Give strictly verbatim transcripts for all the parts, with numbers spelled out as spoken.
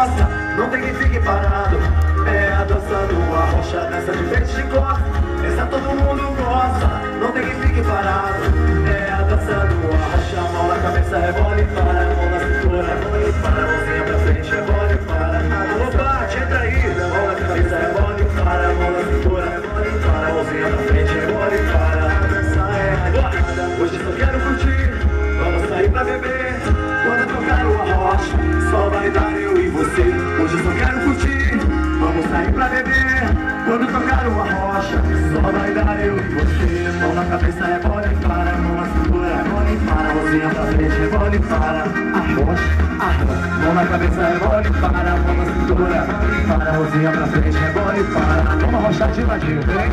gosta, não tem quem fique parado. É a dança do arrocha, dança de frente de costa. Essa todo mundo gosta, não tem quem fique parado. É a dança do arrocha, mão na cabeça, rebola e para. Mão na cintura, rebola e para. Mãozinha pra frente, rebola e para. Alô, bate, entra aí. Mão na cabeça, rebola e para. Mão na cintura, rebola e para. Mãozinha pra frente, rebola e para. A dança é animada, hoje só quero curtir. Vamos sair pra beber, quando tocar o arrocha, só vai dar eu e você. Hoje só quero curtir, vamos sair pra beber, quando tocar o arrocha, só vai dar eu e você. Mão na cabeça, rebola e para. Mão na cintura, rebola e para. Mãozinha pra frente, rebola e para. Arrocha, arrocha. Mão na cabeça, rebola e para. Mão na cintura, rebola e para. Mãozinha pra frente, rebola e para. Vamos arrochar de ladinho, vem.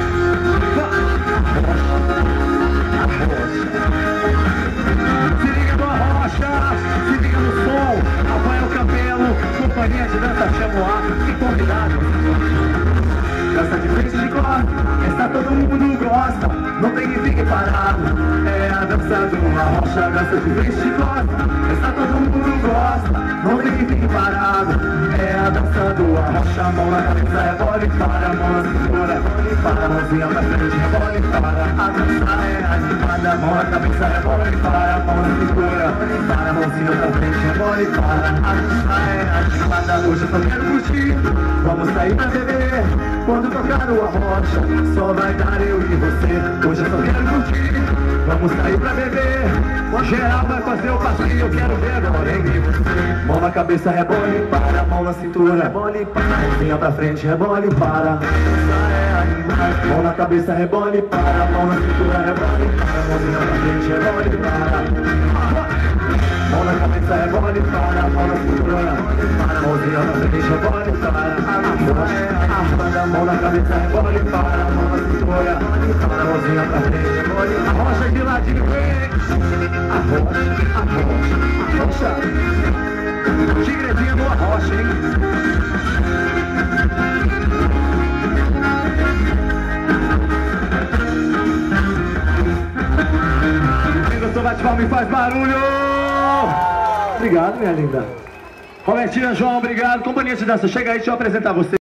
Se liga no arrocha, se liga no som. Rafael Cabelo, companhia de dança Chamoá e convidado. Dança de frente de cor, essa todo mundo gosta, não tem que fique parado. É a dança do arrocha, dança de frente de cor, essa todo mundo gosta, não tem que fique parado. É a dança do arrocha, mão na cabeça, rebola e para. Mão na cintura, rebola e para. Mãozinha pra frente, rebola e para. A dança é animada, mão na cabeça, rebola e para. Mão na cintura, rebola e para. Mãozinha pra frente, rebola e para. A dança é animada, hoje eu só quero curtir. Vamos sair pra beber, quando tocar o arrocha, só vai dar eu e você. Hoje eu só quero curtir, vamos sair pra beber. Geral vai fazer o passinho, eu quero ver agora, hein? Mão na cabeça, rebola e para. Mão na cintura, rebola e para. Mãozinha pra frente, rebola e para. Mão na cabeça, rebola e para. Mão na cintura, rebola e para. Mãozinha pra frente, rebola e para. Mão na cabeça, rebola e para. Mão na cintura, rebola e para. Mãozinha pra frente, rebola e para. Arrocha, mão na cabeça, rebola e para. Mão na cintura, rebola e para. Mãozinha pra frente, rebola e para. Arrocha de ladinho, vem. Arrocha, arrocha, arrocha. Tigredinha do arrocha, hein? Quem gostou, bate palma e faz barulho! Obrigado, minha linda. Robertinha, João, obrigado. Companhia de dança, chega aí, deixa eu apresentar você.